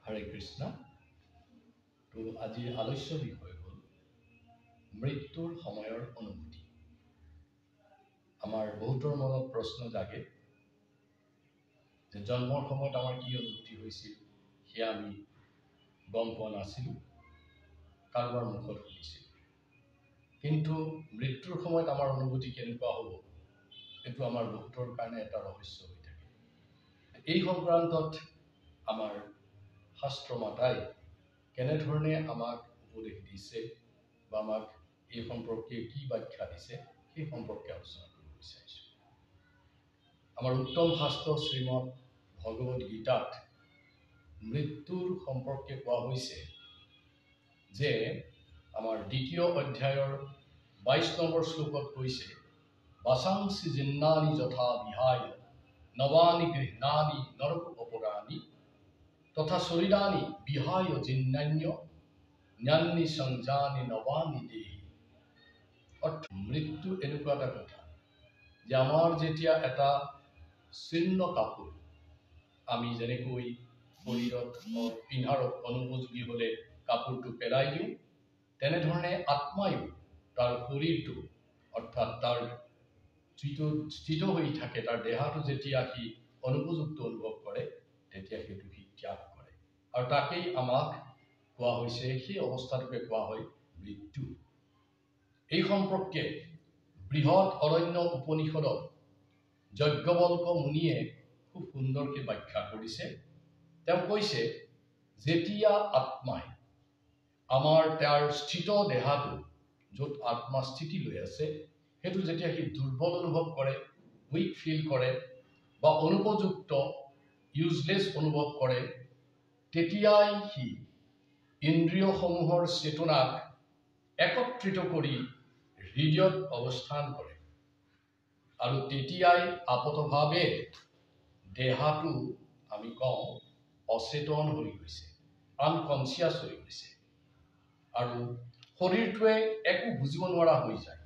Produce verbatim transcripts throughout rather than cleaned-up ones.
হৰে কৃষ্ণ। তো আজিৰ আলোচ্য বিষয় হ'ল মৃত্যুৰ সময়ৰ অনুভূতি। আমাৰ বহুতৰ মনত প্ৰশ্ন জাগে যে জন্মৰ সময়ত আমাৰ কি অনুভূতি হৈছিল সেয়া আমি গম পোৱা নাছিলোঁ, কাৰোবাৰ মুখত শুনিছিলোঁ। কিন্তু মৃত্যুৰ সময়ত আমাৰ অনুভূতি কেনেকুৱা হ'ব এইটো আমাৰ বহুতৰ কাৰণে এটা ৰহস্য হৈ থাকে। এই সংক্ৰান্তত আমাৰ শাস্ত্ৰ মাতাই কেনেধৰণে আমাক উপদেশ দিছে বা আমাক এই সম্পৰ্কে কি ব্যাখ্যা দিছে সেই সম্পৰ্কে আলোচনা কৰিব বিচাৰিছোঁ। আমাৰ উত্তম শাস্ত্ৰ শ্ৰীমদ ভগৱদ গীতাত মৃত্যুৰ সম্পৰ্কে কোৱা হৈছে যে আমাৰ দ্বিতীয় অধ্যায়ৰ বাইশ নম্বৰ শ্লোকত কৈছে, বাচাংসি জিন্নানি যথা বিহায় নবানি গৃহ্ণানি নৰক অপৰাণি তথা শৰীৰানি বিহায় জিন্নান্য জ্ঞানী সংজানি নবানি দেহি। অৰ্থাৎ মৃত্যু এনেকুৱা এটা কথা যে আমাৰ যেতিয়া এটা শীৰ্ণ কাপোৰ আমি যেনেকৈ শৰীৰত পিন্ধাৰ অনুপযোগী হ'লে কাপোৰটো পেলাই দিওঁ, তেনেধৰণে আত্মায়ো তাৰ শৰীৰটো অৰ্থাৎ তাৰ যিটো স্থিত হৈ থাকে তাৰ দেহাটো যেতিয়া সি অনুপযুক্ত অনুভৱ কৰে তেতিয়া সেইটো সি ত্যাগ কৰে, আৰু তাকেই আমাক কোৱা হৈছে, সেই অৱস্থাটোকে কোৱা হয় মৃত্যু। এই সম্পৰ্কে বৃহৎ অৰণ্য উপনিষদত যজ্ঞবল্ক মুনিয়ে খুব সুন্দৰকৈ ব্যাখ্যা কৰিছে। তেওঁ কৈছে, যেতিয়া আত্মাই আমাৰ তাৰ স্থিত দেহাটো য'ত আত্মা স্থিতি লৈ আছে সেইটো যেতিয়া সি দুৰ্বল অনুভৱ কৰে, উইক ফিল কৰে বা অনুপযুক্ত ইউজলেছ অনুভৱ কৰে, তেতিয়াই সি ইন্দ্ৰিয়সমূহৰ চেতনাক একত্ৰিত কৰি হৃদয়ত অৱস্থান কৰে, আৰু তেতিয়াই আপতভাৱে দেহাটো আমি কওঁ অচেতন হৈ গৈছে, আনকনচিয়াছ হৈ গৈছে, আৰু শৰীৰটোৱে একো বুজিব নোৱাৰা হৈ যায়।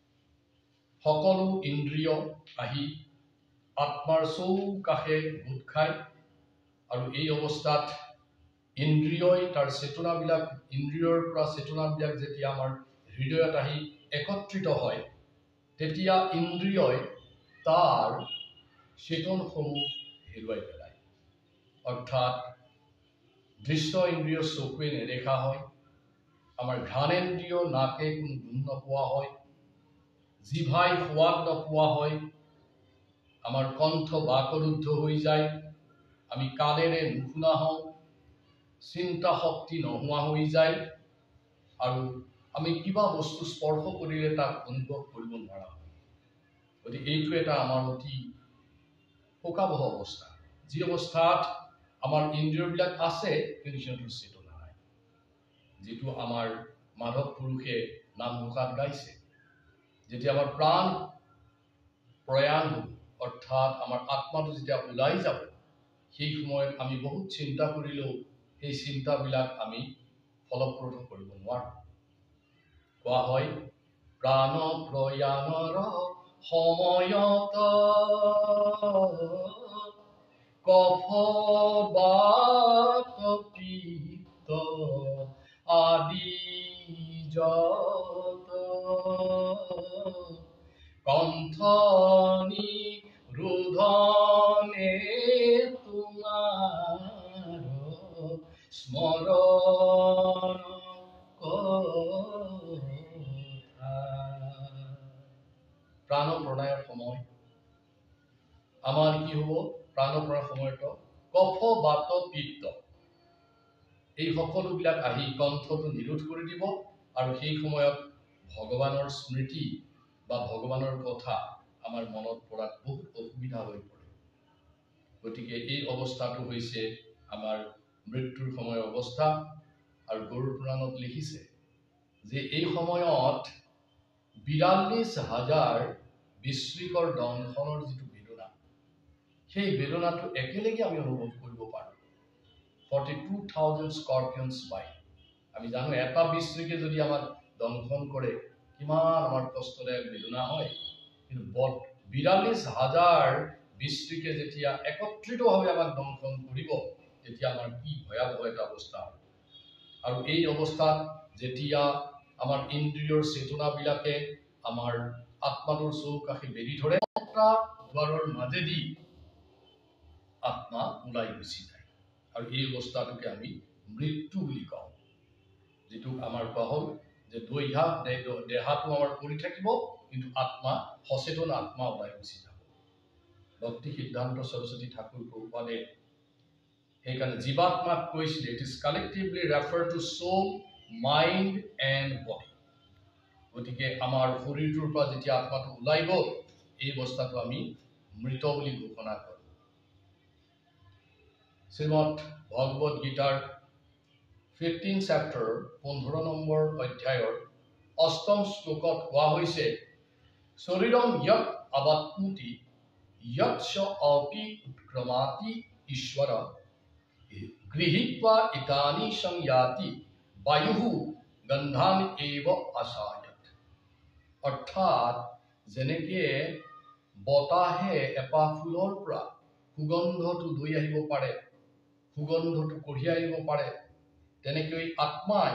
সকলো ইন্দ্ৰিয় আহি আত্মাৰ চৌকাষে গোট খায়, আৰু এই অৱস্থাত ইন্দ্ৰিয়ই তাৰ চেতনাবিলাক ইন্দ্ৰিয়ৰ পৰা চেতনাবিলাক যেতিয়া আমাৰ হৃদয়ত আহি একত্ৰিত হয়, তেতিয়া ইন্দ্ৰিয়ই তাৰ চেতনসমূহ হেৰুৱাই পেলায়। অৰ্থাৎ দৃশ্য ইন্দ্ৰিয় চকুৱে নেদেখা হয়, আমাৰ ঘ্ৰাণেন্দ্ৰিয় নাকে কোনো গুণ নোপোৱা হয়, জিভাই সোৱাদ নোপোৱা হয়, আমাৰ কণ্ঠ বাকৰুদ্ধ হৈ যায়, আমি কাণেৰে নুশুনা হওঁ, চিন্তা শক্তি নোহোৱা হৈ যায়, আৰু আমি কিবা বস্তু স্পৰ্শ কৰিলে তাক অনুভৱ কৰিব নোৱাৰা হয়। গতিকে এইটো এটা আমাৰ অতি শোকাবহ অৱস্থা, যি অৱস্থাত আমাৰ ইন্দ্ৰিয়বিলাক আছে কিন্তু সিহঁতৰ চেতনা নাই। যিটো আমাৰ মাধৱ পুৰুষে নামঘোষাত গাইছে, যেতিয়া আমাৰ প্ৰাণ প্ৰয়াণ হ'ব, অৰ্থাৎ আমাৰ আত্মাটো যেতিয়া ওলাই যাব, সেই সময়ত আমি বহুত চিন্তা কৰিলেও সেই চিন্তাবিলাক আমি ফলপ্ৰদ কৰিব নোৱাৰোঁ। কোৱা হয়, প্ৰাণ প্ৰয়াণৰ সময়ত কফ বাত পিত্ত আদি যত কণ্ঠ নিৰোধনে তোমাৰ স্মৰণ কথা। প্ৰাণ প্ৰণায়ৰ সময় আমাৰ কি হ'ব? প্ৰাণ প্ৰণায়ৰ সময়ত কফ বাত পিত্ত এই সকলোবিলাক আহি কণ্ঠটো নিৰোধ কৰি দিব, আৰু সেই সময়ত ভগৱানৰ স্মৃতি বা ভগৱানৰ কথা আমাৰ মনত পৰাত বহুত অসুবিধা হৈ পৰে। গতিকে এই অৱস্থাটো হৈছে আমাৰ মৃত্যুৰ সময়ৰ অৱস্থা। আৰু গৰুড় পুৰাণত লিখিছে যে এই সময়ত বিৰাল্লিছ হাজাৰ বিশ্ৰিকৰ দংশনৰ যিটো বেদনা, সেই বেদনাটো একেলগে আমি অনুভৱ কৰিব পাৰোঁ। Forty two thousand scorpions by, আমি জানো এটা বিশ্ৰিকে যদি আমাক দংশন কৰে কিমান আমাৰ কষ্টদায়ক বেদনা হয়, কিন্তু বিৰাল্লিছ হাজাৰ বিশ্ৰিকে যেতিয়া একত্ৰিতভাৱে আমাক দংশন কৰিব তেতিয়া আমাৰ কি ভয়াবহ এটা অৱস্থা আৰু এই অৱস্থাত যেতিয়া আমাৰ ইন্দ্ৰিয়ৰ চেতনাবিলাকে আমাৰ আত্মাটোৰ চৌকাষে বেৰি ধৰে এটা দুৱাৰৰ মাজেদি আত্মা ওলাই গুচি যায় আৰু এই অৱস্থাটোকে আমি মৃত্যু বুলি কওঁ যেটো আমাৰ কোৱা হ'ল যে দৈহা দেহাটো আমাৰ পৰি থাকিব কিন্তু আত্মা সচেতন আত্মা ওলাই গুচি যাব ভক্তি সিদ্ধান্ত সৰস্বতী ঠাকুৰ প্ৰভুপাদে সেইকাৰণে জীৱাত্মাক কৈছিলে it is collectively refer to soul mind and body গতিকে আমাৰ শৰীৰটোৰ পৰা যেতিয়া আত্মাটো ওলাই গ'ল এই অৱস্থাটো আমি মৃত বুলি ঘোষণা কৰোঁ শ্ৰীমদ ভগৱত গীতাৰ ফিফটিন চেপ্টাৰ পোন্ধৰ নম্বৰ অধ্যায়ৰ অষ্টম শ্লোকত কোৱা হৈছে শৰীৰম য়ৎ আবাত্মুতি য়ৎ চ অপি উৎক্ৰমাতি ঈশ্বৰ গৃহীত্বা ইতানি সংয়াতি বায়ুঃ গন্ধান এব আসায়ত অৰ্থাৎ যেনেকে বতাহে এপাহ ফুলৰ পৰা সুগন্ধটো লৈ আহিব পাৰে সুগন্ধটো কঢ়িয়াই আনিব পাৰে তেনেকৈ আত্মাই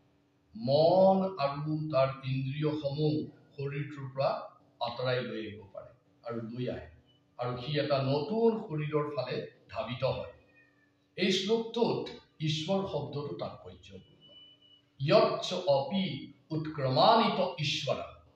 মন আৰু তাৰ ইন্দ্ৰিয়সমূহ শৰীৰটোৰ পৰা আঁতৰাই লৈ আহিব পাৰে আৰু লৈ আহে আৰু সি এটা নতুন শৰীৰৰ ফালে ধাবিত হয় এই শ্লোকটোত ঈশ্বৰ শব্দটো তাৎপৰ্যপূৰ্ণ য়ৎ অপি উৎক্ৰমানিত ঈশ্বৰ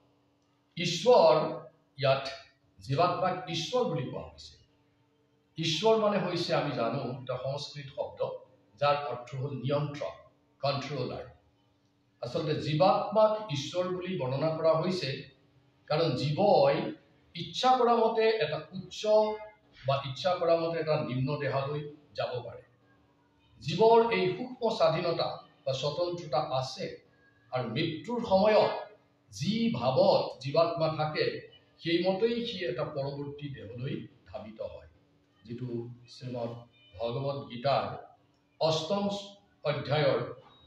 ঈশ্বৰ ইয়াত জীৱাত্মাক ঈশ্বৰ বুলি কোৱা হৈছে ঈশ্বৰ মানে হৈছে আমি জানো এটা সংস্কৃত শব্দ যাৰ অৰ্থ হ'ল নিয়ন্ত্ৰক কন্ট্ৰোলাৰ আসলে জীৱাত্মাক ঈশ্বৰ বুলি বৰ্ণনা কৰা হৈছে কাৰণ জীৱই ইচ্ছা কৰা মতে এটা উচ্চ বা ইচ্ছা কৰা মতে এটা নিম্ন দেহলৈ যাব পাৰে জীৱৰ এই সূক্ষ্ম স্বাধীনতা বা স্বতন্ত্ৰতা আছে আৰু মৃত্যুৰ সময়ত যি ভাৱত জীৱাত্মা থাকে সেইমতেই সি এটা পৰৱৰ্তী দেহলৈ ধাবিত হয় যেটো শ্ৰীমদ ভগৱত গীতাৰ অষ্টম অধ্যায়ৰ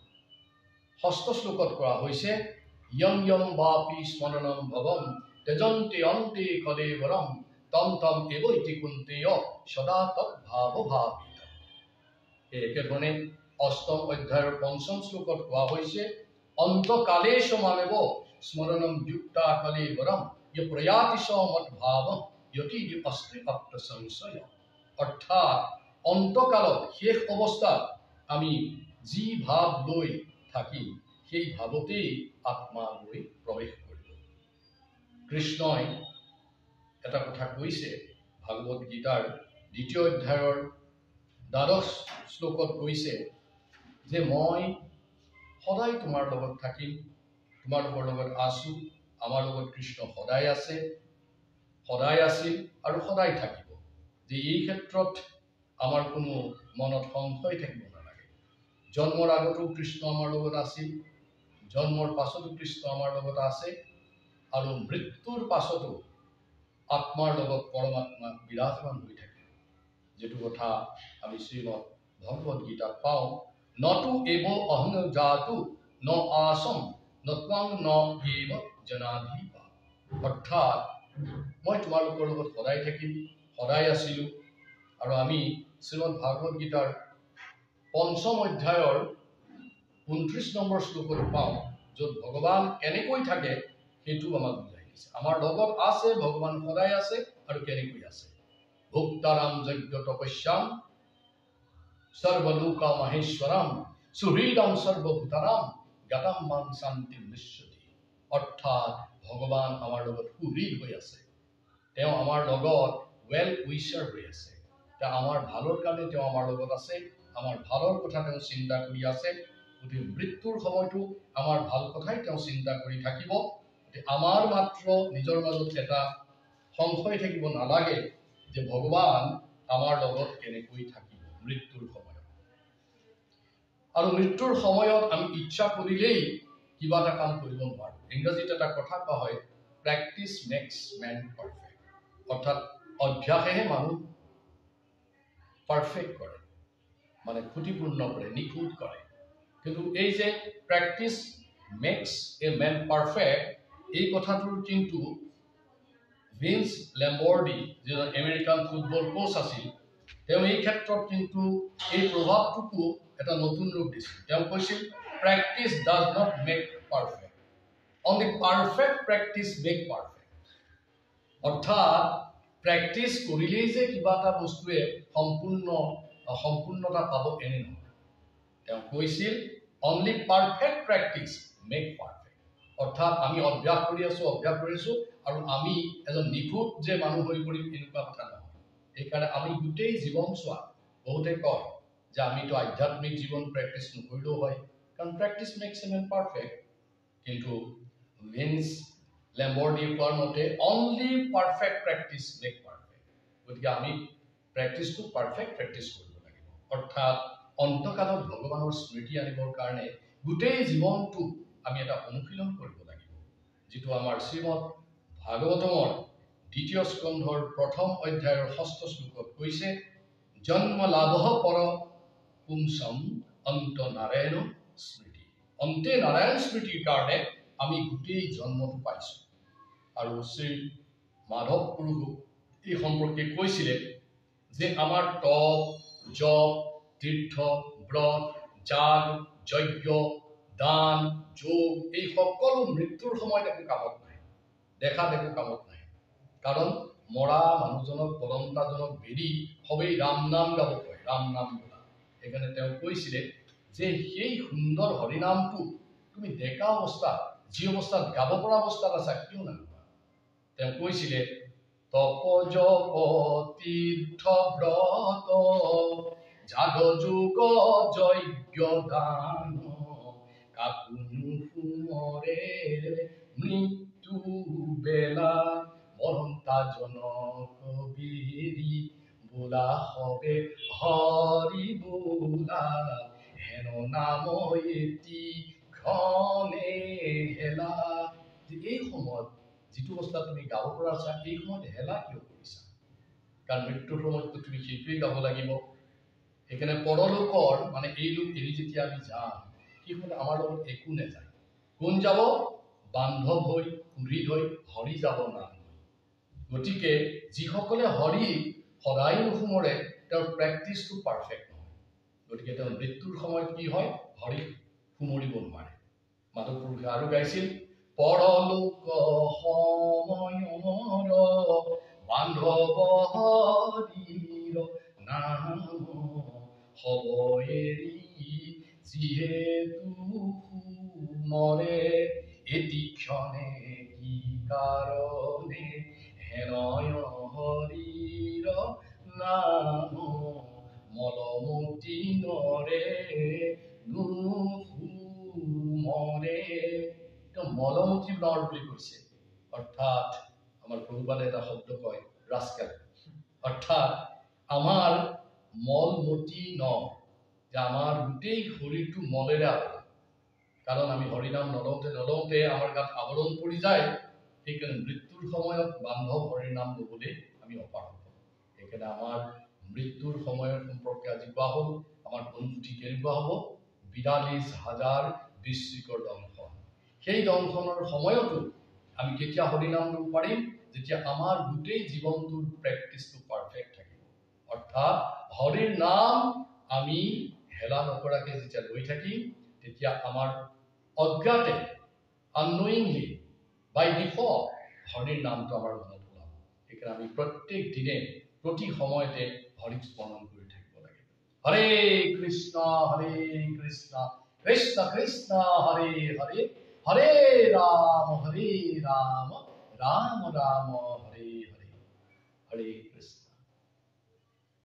ষষ্ঠ শ্লোকত কোৱা হৈছে ইয়ং ইয়ং বাপি স্মৰণম ভৱম তেজন্তে অন্তে কলেবৰম তম তম এব ইতি কুন্তেয় সদা তদ্ভাৱ ভাবিত একেধৰণে অষ্টম অধ্যায়ৰ পঞ্চম শ্লোকত কোৱা হৈছে অন্তকালে সমামেব স্মৰণম যুক্তা কলেবৰম য় প্ৰয়াতি স মদ্ভাৱ যতি অস্তি অপ্ত সংশয় অৰ্থাৎ অন্তকালত শেষ অৱস্থাত আমি যি ভাৱ লৈ থাকিম সেই ভাৱতেই আত্মা লৈ প্ৰৱেশ কৰিব কৃষ্ণই এটা কথা কৈছে ভাগৱত গীতাৰ দ্বিতীয় অধ্যায়ৰ দ্বাদশ শ্লোকত কৈছে যে মই সদায় তোমাৰ লগত থাকিম তোমালোকৰ লগত আছো আমাৰ লগত কৃষ্ণ সদায় আছে সদায় আছিল আৰু সদায় থাকিব যে এই ক্ষেত্ৰত আমাৰ কোনো মনত সংশয় থাকিব নালাগে জন্মৰ আগতো কৃষ্ণ আমাৰ লগত আছিল জন্মৰ পাছতো কৃষ্ণ আমাৰ লগত আছে আৰু মৃত্যুৰ পাছতো আত্মাৰ লগত পৰমাত্মা বিৰাজমান হৈ থাকে যেটো কথা আমি শ্ৰীমদ ভগৱত গীতাত পাওঁ নতু এব অহং জাতু ন আসম নত্বাং ন এব জনাধিপা অৰ্থাৎ মই তোমালোকৰ লগত সদায় থাকিম সদায় আছিলো আৰু আমি শ্ৰীমদ ভাগৱত গীতাৰ পঞ্চম অধ্যায়ৰ ঊনত্ৰিশ নম্বৰ শ্লোকত পাওঁ য'ত ভগৱান কেনেকৈ থাকে সেইটো আমাক বুজাই দিছে আমাৰ লগত আছে ভগৱান সদায় আছে আৰু কেনেকৈ আছে ভুক্তাৰাম যজ্ঞ তপস্যাম সৰ্বলোকা মহেশ্বৰম সুহৃদম সৰ্বভূতানাম জ্ঞাতাম মান শান্তি নিশ্যতি অৰ্থাৎ ভগৱান আমাৰ লগত সুহৃদ হৈ আছে তেওঁ আমাৰ লগত ৱেল উইচাৰ হৈ আছে তা আমাৰ ভালৰ কাৰণে তেওঁ আমাৰ লগত আছে আমাৰ ভালৰ কথা তেওঁ চিন্তা কৰি আছে গতিকে মৃত্যুৰ সময়তো আমাৰ ভাল কথাই তেওঁ চিন্তা কৰি থাকিব আমাৰ মাত্ৰ নিজৰ মাজত এটা সংশয় থাকিব নালাগে যে ভগৱান আমাৰ লগত কেনেকৈ থাকিব মৃত্যুৰ সময়ত আৰু মৃত্যুৰ সময়ত আমি ইচ্ছা কৰিলেই কিবা এটা কাম কৰিব নোৱাৰো ইংৰাজীত এটা কথা কোৱা হয় প্ৰেক্টিচ মেক্স মেন পাৰফেক্ট অৰ্থাৎ অভ্যাসেহে মানুহ পাৰফেক্ট কৰে মানে খুঁটিপূৰ্ণ কৰে নিখুঁত কৰে কিন্তু এই যে practice makes a man perfect এই কথাটোৰ কিন্তু ভিন্স লেম্বৰ্ডি যিজন আমেৰিকান ফুটবল কোচ আছিল তেওঁ এই ক্ষেত্ৰত কিন্তু এই প্ৰভাৱটোকো এটা নতুন ৰূপ দিছিল। তেওঁ কৈছিল practice does not make perfect, only perfect practice make perfect. অৰ্থাৎ প্ৰেক্টিচ কৰিলেই যে কিবা এটা বস্তুৱে সম্পূৰ্ণ সম্পূৰ্ণতা পাব এনে নহয়। তেওঁ কৈছিল only perfect practice make perfect. অৰ্থাৎ আমি অভ্যাস কৰি আছো অভ্যাস কৰি আছো আৰু আমি এজন নিখুঁত যে মানুহ হৈ পৰিম এনেকুৱা কথা নহয়। সেইকাৰণে আমি গোটেই জীৱন চোৱা, বহুতে কয় যে আমিতো আধ্যাত্মিক জীৱন প্ৰেক্টিচ নকৰিলেও হয়, কাৰণ practice makes a man perfect. কিন্তু ভিন্স লেম্বৰ্ডিয়ে কোৱাৰ মতে only perfect practice make perfect. গতিকে আমি প্ৰেক্টিচটো পাৰফেক্ট প্ৰেক্টিচ কৰিব লাগিব। অৰ্থাৎ অন্তকালত ভগৱানৰ স্মৃতি আনিবৰ কাৰণে গোটেই জীৱনটো আমি এটা অনুশীলন কৰিব লাগিব, যিটো আমাৰ শ্ৰীমদ ভাগৱতমৰ দ্বিতীয় স্কন্ধৰ প্ৰথম অধ্যায়ৰ ষষ্ঠ শ্লোকত কৈছে জন্ম লাভ পৰ পুংসম অন্ত নাৰায়ণ স্মৃতি। অন্তে নাৰায়ণ স্মৃতিৰ কাৰণে আমি গোটেই জন্মটো পাইছো। আৰু শ্ৰী মাধৱ পুৰুষ এই সম্পৰ্কে কৈছিলে যে আমাৰ তপ জপ তীৰ্থ ব্ৰত যাগ যজ্ঞ দান যোগ এই সকলো মৃত্যুৰ সময়ত একো কামত নাই, দেখাত একো কামত নাই। কাৰণ মৰা মানুহজনক পৰমতাজনক বেৰি সবেই ৰাম নাম গাব কয়, ৰাম নাম বোলা। সেইকাৰণে তেওঁ কৈছিলে যে সেই সুন্দৰ হৰিনামটো তুমি ডেকা অৱস্থাত যি অৱস্থাত গাব পৰা অৱস্থাত আছা কিয় নাগাবা। তেওঁ কৈছিলে তপ জপ তীৰ্থ ব্ৰত যাগ যোগ যজ্ঞ দান কাকুনো সুমৰে মৃত্যু বেলা মৰমতাজনক বেৰি বোলা হবে হৰি বোলা হেন নাম এটি ঘনে হেলা। এই সময়ত যিটো অৱস্থাত তুমি গাব পৰা আছা এই সময়ত হেলা কিয় কৰিছা? কাৰণ মৃত্যুৰ সময়ততো তুমি সেইটোৱেই গাব লাগিব। সেইকাৰণে পৰলোকৰ মানে এই লোক এৰি যেতিয়া আমি যাম সেই সময়ত আমাৰ লগত একো নাযায়। কোন যাব? বান্ধৱ হৈ পুৰীত হৈ হৰি যাব নাম। গতিকে যিসকলে হৰি সদায় নুসুমৰে তেওঁৰ প্ৰেক্টিচটো পাৰফেক্ট নহয়। গতিকে তেওঁৰ মৃত্যুৰ সময়ত কি হয়? হৰি সুমৰিব নোৱাৰে। মাধৱ পুৰুষে আৰু গাইছিল পৰলোক সময়ৰ বান্ধৱ হৰিৰ নাম হব এৰি যিহেতু সুমৰে এটি ক্ষণে কি কাৰণে হেনয় হৰিৰ নাম মলমতি নৰে নুসুমৰে। মলমতি নৰ বুলি কৈছে। অৰ্থাৎ আমাৰ প্ৰভুপাদে এটা শব্দ কয় ৰাস্কেল। অৰ্থাৎ আমাৰ মলমতি নৰ, যে আমাৰ গোটেই শৰীৰটো মলেৰে আৱৰা। কাৰণ আমি হৰিনাম নলওঁতে নলওঁতে আমাৰ গাত আৱৰণ পৰি যায়। সেইকাৰণে মৃত্যুৰ সময়ত বান্ধৱ হৰিৰ নাম ল'বলৈ আমি অপাৰগ। সেইকাৰণে আমাৰ মৃত্যুৰ সময়ৰ সম্পৰ্কে আজি কোৱা হ'ল আমাৰ অনুভূতি কেনেকুৱা হ'ব? বিৰাল্লিছ হাজাৰ বৃশ্চিকৰ দংশন। সেই দংশনৰ সময়তো আমি কেতিয়া হৰিনাম ল'ব পাৰিম? যেতিয়া আমাৰ গোটেই জীৱনটোৰ প্ৰেক্টিচটো পাৰফেক্ট থাকিব। অৰ্থাৎ হৰিৰ নাম আমি হেলা নকৰাকে যেতিয়া লৈ থাকিম তেতিয়া আমাৰ অজ্ঞাতে আননয়িংলি বাই ডিফল্ট হৰিৰ নামটো আমাৰ মনত ওলাব। সেইকাৰণে আমি প্ৰত্যেক দিনে প্ৰতি সময়তে হৰিক স্মৰণ কৰি থাকিব লাগে। হৰে কৃষ্ণ হৰে কৃষ্ণ কৃষ্ণ কৃষ্ণ হৰে হৰে হৰে ৰাম হৰে ৰাম ৰাম ৰাম হৰে হৰে। হৰে কৃষ্ণ।